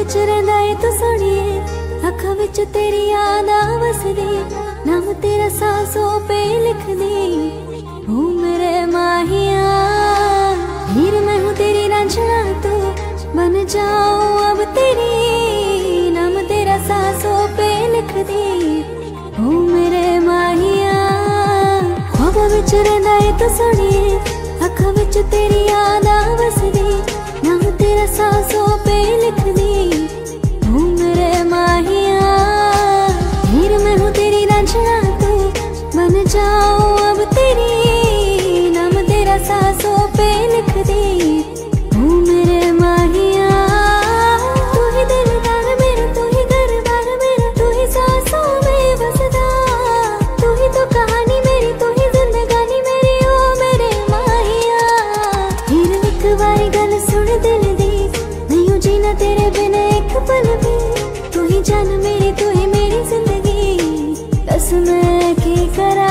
विच रहिंदा ए तू सोहणिए, अखां विच तेरी याद वसदी, नाम तेरा सांसों पे लिखदी। ओ मेरे माहिया हीर मैं हूँ तेरी रांझना, तू बन जाऊं अब तेरी, नाम तेरा सांसों पे लिखदी। ओ मेरे माहिया ख्वाबां विच रहिंदा ए तू सोहणिए, अखां विच तेरी याद वसदी, नाम तेरा सांसों पे लिखदी। ओ मेरे माहिया हीर मैं हूँ तेरी रांझना, तू बन जाऊं अब तेरी, नाम तेरा सांसों पे लिखदी। ओ मेरे माहिया तू ही दिलदार मेरा, तू ही घरबार मेरा, तू ही सांसों में बसदा, तू ही तो कहानी मेरी, तू ही जिंदगानी मेरी। ओ मेरे माहिया हीर एक बारी गल सुन दिल दी, नहीं हो जीना तेरे बिना एक पल भी, तू ही जान मेरी, तू ही मेरी जिंदगी, दस मैं की करा।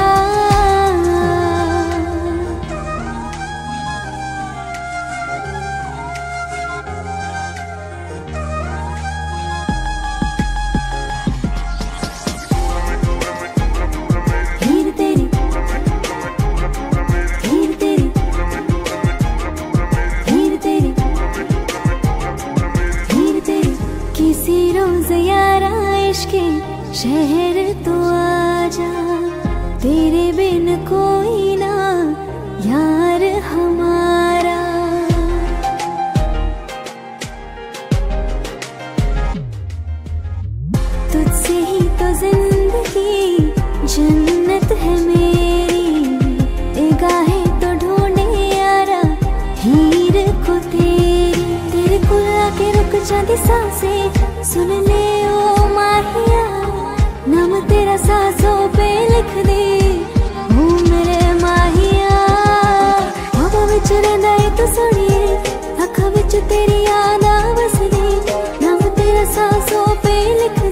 हीर तेरी, हीर तेरी, हीर तेरी, हीर तेरी। किसी रोज यारा इश्क शहर तो आजा, तेरे बिन कोई ना यार हमारा। तुझसे ही तो जिंदगी जन्नत है मेरी, निगाहें तो ढूंढे यारा हीर को तेरी, तेरे कोल आके रुक जाती सांसें, सुन ले ओ माहिया नाम तेरा सांसों पे लिख दे। ओ मेरे माहिया ख्वाबां विच रहिंदा ए तू सोहणिए, अखां विच तेरी याद वसदी, नाम तेरा सांसों पे लिख